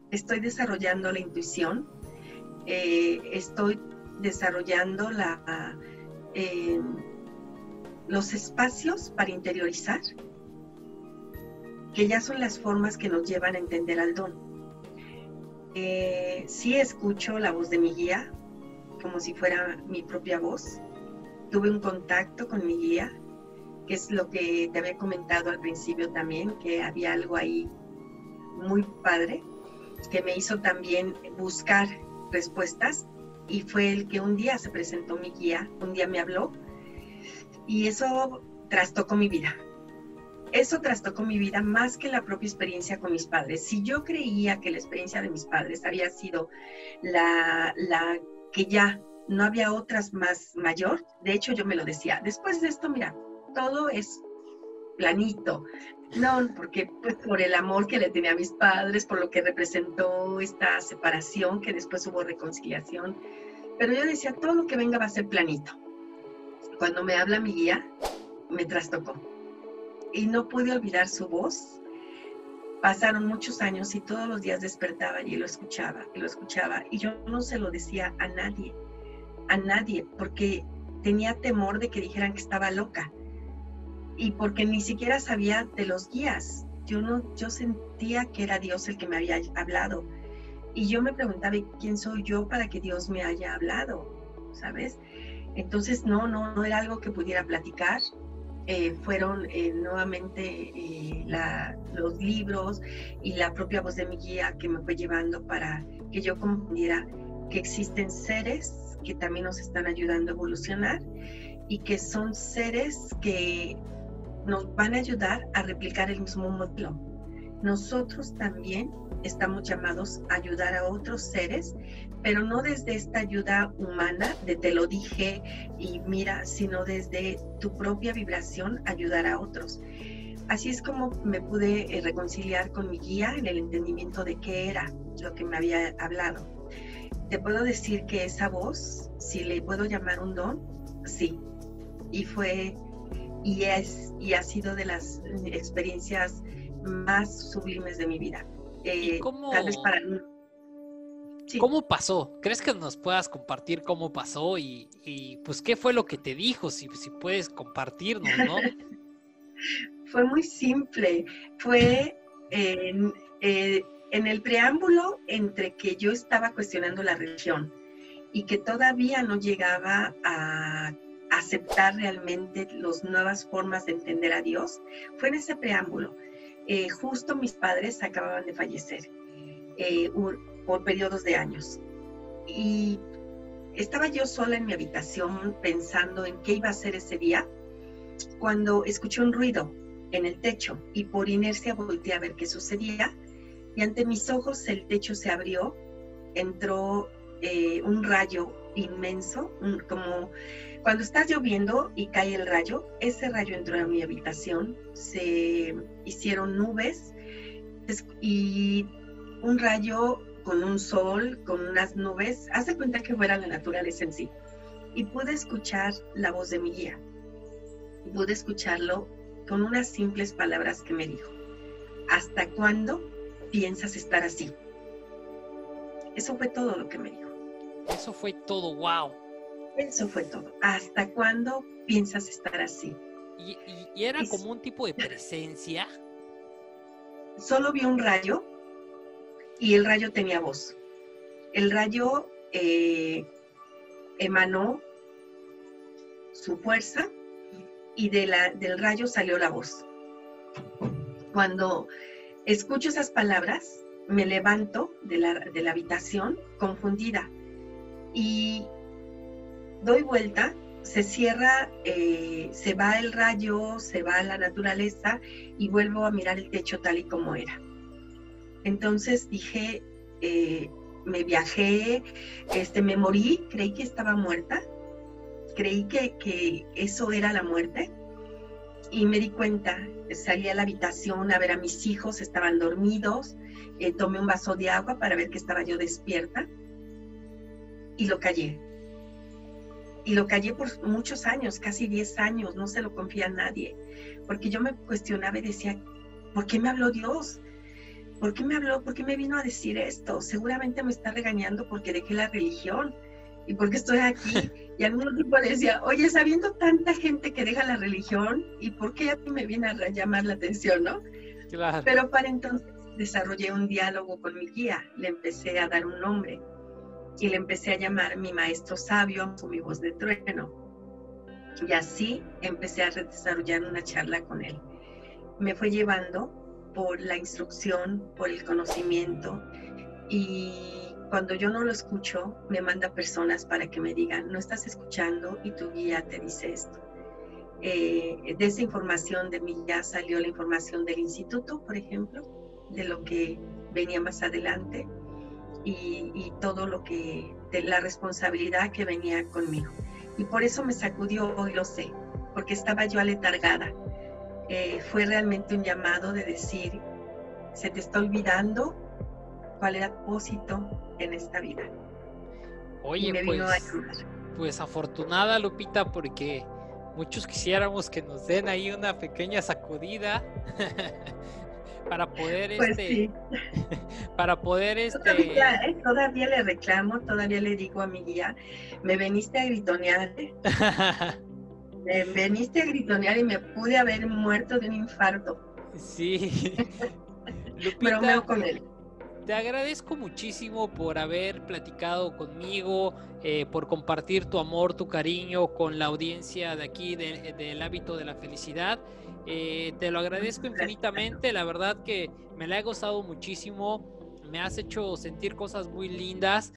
estoy desarrollando la intuición, estoy desarrollando los espacios para interiorizar, que ya son las formas que nos llevan a entender al don. Sí escucho la voz de mi guía, como si fuera mi propia voz. Tuve un contacto con mi guía, que es lo que te había comentado al principio también, que había algo ahí muy padre, que me hizo también buscar respuestas, y fue el que un día se presentó mi guía, un día me habló, y eso trastocó mi vida. Eso trastocó mi vida más que la propia experiencia con mis padres. Si yo creía que la experiencia de mis padres había sido la que ya no había otras más mayor, de hecho yo me lo decía, después de esto, mira, todo es planito. No, porque pues por el amor que le tenía a mis padres, por lo que representó esta separación, que después hubo reconciliación. Pero yo decía, todo lo que venga va a ser planito. Cuando me habla mi guía, me trastocó. Y no pude olvidar su voz. Pasaron muchos años y todos los días despertaba y lo escuchaba, y yo no se lo decía a nadie, porque tenía temor de que dijeran que estaba loca, y porque ni siquiera sabía de los guías. Yo sentía que era Dios el que me había hablado, y yo me preguntaba, ¿quién soy yo para que Dios me haya hablado? ¿Sabes? Entonces no era algo que pudiera platicar. Fueron nuevamente los libros y la propia voz de mi guía que me fue llevando para que yo comprendiera que existen seres que también nos están ayudando a evolucionar, y que son seres que nos van a ayudar a replicar el mismo modelo. Nosotros también estamos llamados a ayudar a otros seres, pero no desde esta ayuda humana de te lo dije y mira, sino desde tu propia vibración ayudar a otros. Así es como me pude reconciliar con mi guía en el entendimiento de qué era lo que me había hablado. Te puedo decir que esa voz, si le puedo llamar un don, sí. Y ha sido de las experiencias más sublimes de mi vida. ¿Y cómo, tal vez para mí. Sí. ¿Cómo pasó? ¿Crees que nos puedas compartir cómo pasó y pues qué fue lo que te dijo? Si puedes compartirnos, ¿no? Fue muy simple. Fue en el preámbulo entre que yo estaba cuestionando la religión y que todavía no llegaba a aceptar realmente las nuevas formas de entender a Dios. Fue en ese preámbulo. Justo mis padres acababan de fallecer por periodos de años, y estaba yo sola en mi habitación pensando en qué iba a hacer ese día, cuando escuché un ruido en el techo, y por inercia volteé a ver qué sucedía, y ante mis ojos el techo se abrió, entró un rayo inmenso, como cuando está lloviendo y cae el rayo. Ese rayo entró a mi habitación, se hicieron nubes y un rayo con un sol, con unas nubes. Haz de cuenta que fuera la naturaleza en sí. Y pude escuchar la voz de mi guía. Y pude escucharlo con unas simples palabras que me dijo: ¿hasta cuándo piensas estar así? Eso fue todo lo que me dijo. Eso fue todo, wow. Eso fue todo. ¿Hasta cuándo piensas estar así? ¿Y era como un tipo de presencia? Solo vi un rayo, y el rayo tenía voz. El rayo emanó su fuerza, y del rayo salió la voz. Cuando escucho esas palabras, me levanto de la habitación confundida y doy vuelta, se cierra, se va el rayo, se va la naturaleza, y vuelvo a mirar el techo tal y como era. Entonces dije, me viajé, me morí, creí que estaba muerta, creí que eso era la muerte, y me di cuenta. Salí a la habitación a ver a mis hijos, estaban dormidos, tomé un vaso de agua para ver que estaba yo despierta, y lo callé. Y lo callé por muchos años, casi 10 años, no se lo confía a nadie, porque yo me cuestionaba y decía, ¿por qué me habló Dios? ¿por qué me habló? ¿Por qué me vino a decir esto? Seguramente me está regañando porque dejé la religión y porque estoy aquí. Y al mismo tiempo le decía, oye, sabiendo tanta gente que deja la religión, ¿y por qué a mí me viene a llamar la atención, no? Claro. Pero para entonces desarrollé un diálogo con mi guía, le empecé a dar un nombre y le empecé a llamar mi maestro sabio o mi voz de trueno. Y así empecé a desarrollar una charla con él. Me fue llevando por la instrucción, por el conocimiento, y cuando yo no lo escucho, me manda personas para que me digan, no estás escuchando y tu guía te dice esto. De esa información de mi guía salió la información del instituto, por ejemplo, de lo que venía más adelante y todo lo que, de la responsabilidad que venía conmigo. Y por eso me sacudió, hoy lo sé, porque estaba yo aletargada. Fue realmente un llamado de decir, se te está olvidando cuál era el propósito en esta vida. Oye, y me vino a ayudar. Pues afortunada, Lupita, porque muchos quisiéramos que nos den ahí una pequeña sacudida para poder Pues sí. para poder Todavía le reclamo, todavía le digo a mi guía, me veniste a gritonear, me veniste a gritonear y me pude haber muerto de un infarto. Sí. Lupita, bromeo con él. Te agradezco muchísimo por haber platicado conmigo, por compartir tu amor, tu cariño con la audiencia de aquí del hábito de la felicidad. Te lo agradezco infinitamente, la verdad que me la he gozado muchísimo, me has hecho sentir cosas muy lindas